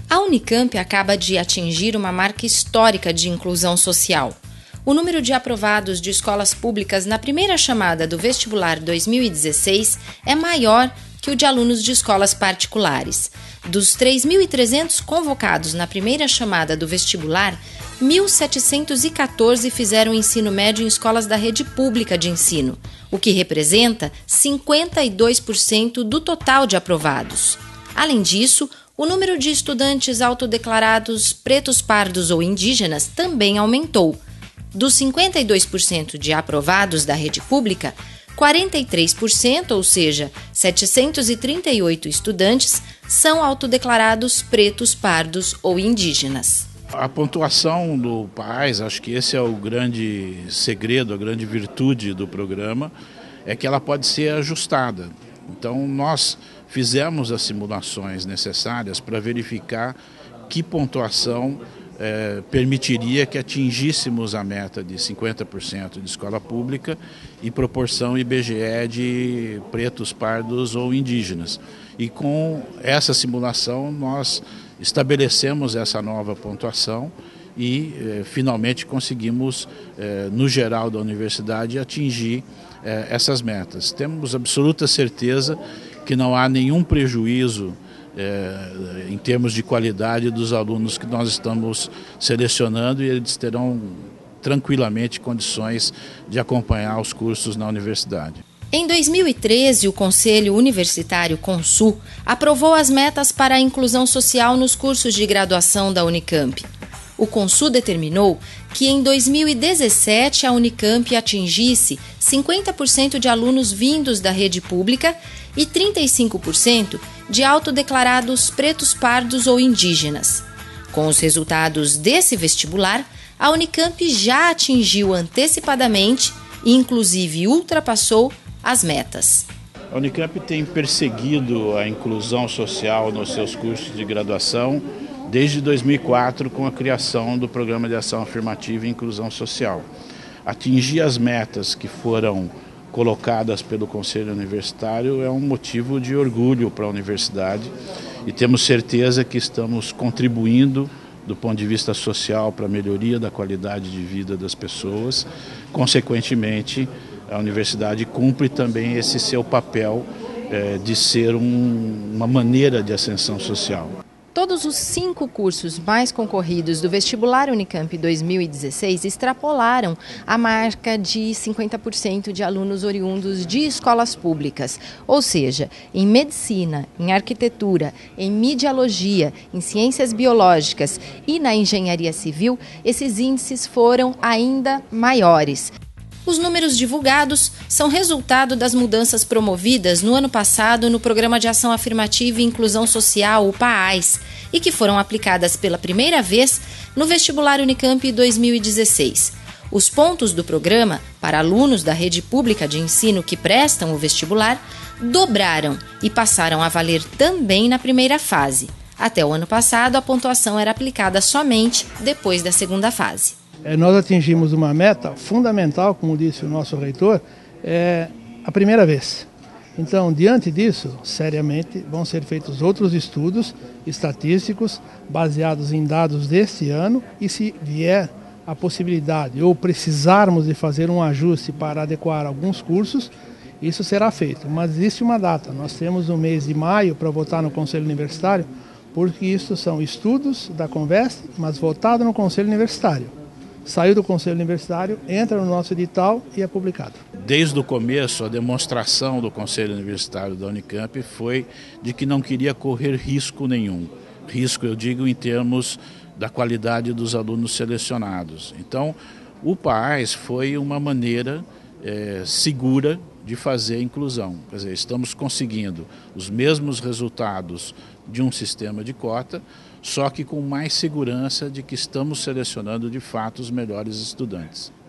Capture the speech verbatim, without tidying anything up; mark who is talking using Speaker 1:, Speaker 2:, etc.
Speaker 1: A Unicamp acaba de atingir uma marca histórica de inclusão social. O número de aprovados de escolas públicas na primeira chamada do vestibular dois mil e dezesseis é maior que o de alunos de escolas particulares. Dos três mil e trezentos convocados na primeira chamada do vestibular, mil setecentos e quatorze fizeram ensino médio em escolas da rede pública de ensino, o que representa cinquenta e dois por cento do total de aprovados. Além disso, o número de estudantes autodeclarados pretos, pardos ou indígenas também aumentou. Dos cinquenta e dois por cento de aprovados da rede pública, quarenta e três por cento, ou seja, setecentos e trinta e oito estudantes, são autodeclarados pretos, pardos ou indígenas.
Speaker 2: A pontuação do PAES, acho que esse é o grande segredo, a grande virtude do programa, é que ela pode ser ajustada. Então, nós fizemos as simulações necessárias para verificar que pontuação eh, permitiria que atingíssemos a meta de cinquenta por cento de escola pública e proporção I B G E de pretos, pardos ou indígenas. E com essa simulação nós estabelecemos essa nova pontuação e eh, finalmente conseguimos, eh, no geral da universidade, atingir eh, essas metas. Temos absoluta certeza que não há nenhum prejuízo eh, em termos de qualidade dos alunos que nós estamos selecionando, e eles terão tranquilamente condições de acompanhar os cursos na universidade.
Speaker 1: Em dois mil e treze, o Conselho Universitário Consul aprovou as metas para a inclusão social nos cursos de graduação da Unicamp. O Consul determinou que em dois mil e dezessete a Unicamp atingisse cinquenta por cento de alunos vindos da rede pública e trinta e cinco por cento de autodeclarados pretos, pardos ou indígenas. Com os resultados desse vestibular, a Unicamp já atingiu antecipadamente e inclusive ultrapassou as metas.
Speaker 2: A Unicamp tem perseguido a inclusão social nos seus cursos de graduação desde dois mil e quatro, com a criação do Programa de Ação Afirmativa e Inclusão Social. Atingir as metas que foram colocadas pelo Conselho Universitário é um motivo de orgulho para a universidade, e temos certeza que estamos contribuindo do ponto de vista social para a melhoria da qualidade de vida das pessoas. Consequentemente, a universidade cumpre também esse seu papel eh, de ser um, uma maneira de ascensão social.
Speaker 1: Todos os cinco cursos mais concorridos do vestibular Unicamp dois mil e dezesseis extrapolaram a marca de cinquenta por cento de alunos oriundos de escolas públicas. Ou seja, em medicina, em arquitetura, em midiologia, em ciências biológicas e na engenharia civil, esses índices foram ainda maiores. Os números divulgados são resultado das mudanças promovidas no ano passado no Programa de Ação Afirmativa e Inclusão Social, o PAES, e que foram aplicadas pela primeira vez no vestibular Unicamp dois mil e dezesseis. Os pontos do programa para alunos da rede pública de ensino que prestam o vestibular dobraram e passaram a valer também na primeira fase. Até o ano passado, a pontuação era aplicada somente depois da segunda fase.
Speaker 3: Nós atingimos uma meta fundamental, como disse o nosso reitor, é a primeira vez. Então, diante disso, seriamente, vão ser feitos outros estudos estatísticos baseados em dados deste ano, e se vier a possibilidade ou precisarmos de fazer um ajuste para adequar alguns cursos, isso será feito. Mas existe uma data, nós temos o mês de maio para votar no Conselho Universitário, porque isso são estudos da Conveste, mas votado no Conselho Universitário. Saiu do Conselho Universitário, entra no nosso edital e é publicado.
Speaker 2: Desde o começo, a demonstração do Conselho Universitário da Unicamp foi de que não queria correr risco nenhum. Risco, eu digo, em termos da qualidade dos alunos selecionados. Então, o PAES foi uma maneira é, segura de fazer a inclusão. Quer dizer, estamos conseguindo os mesmos resultados de um sistema de cota, só que com mais segurança de que estamos selecionando de fato os melhores estudantes.